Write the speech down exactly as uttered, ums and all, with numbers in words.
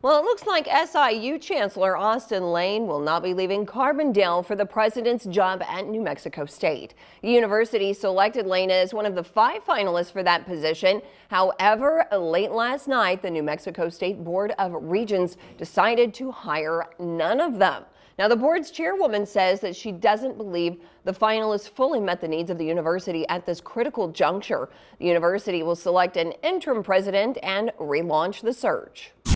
Well, it looks like S I U Chancellor Austin Lane will not be leaving Carbondale for the president's job at New Mexico State. The university selected Lane as one of the five finalists for that position. However, late last night, the New Mexico State Board of Regents decided to hire none of them. Now, the board's chairwoman says that she doesn't believe the finalists fully met the needs of the university at this critical juncture. The university will select an interim president and relaunch the search.